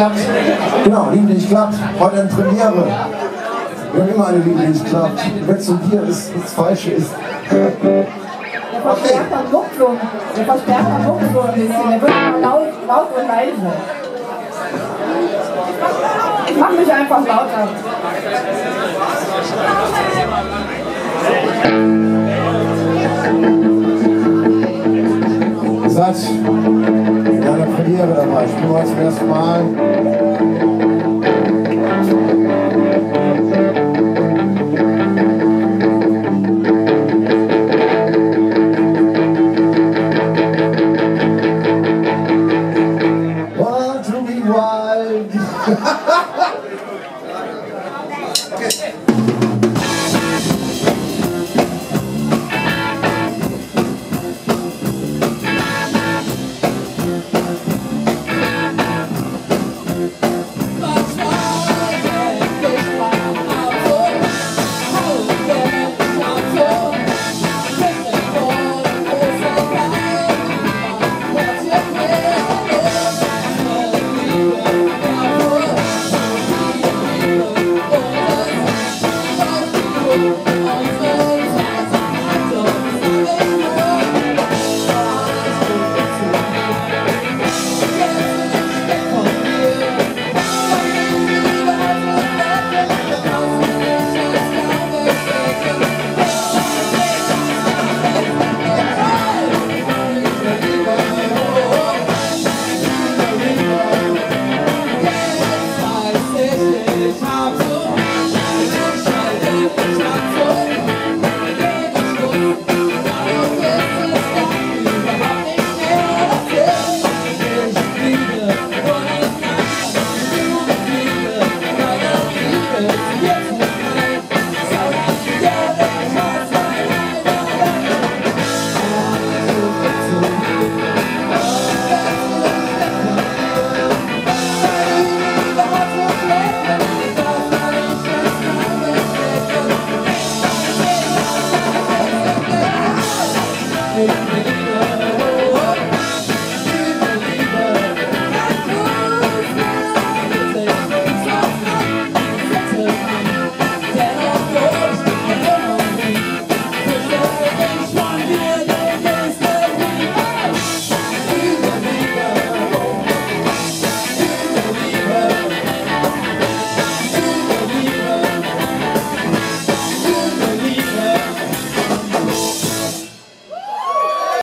klappt. Genau, Liebe nicht klappt. Heute eine Premiere. Wir haben immer eine Liebe nicht klappt. Wenn es so dir ist, nichts Falsche ist. Der Verstärker guckt so ein bisschen. Der wird immer laut und leise. Ich mach mich einfach lauter. Ihr seid in einer Premiere dabei. Ich bin zum ersten Mal. Want to be wild.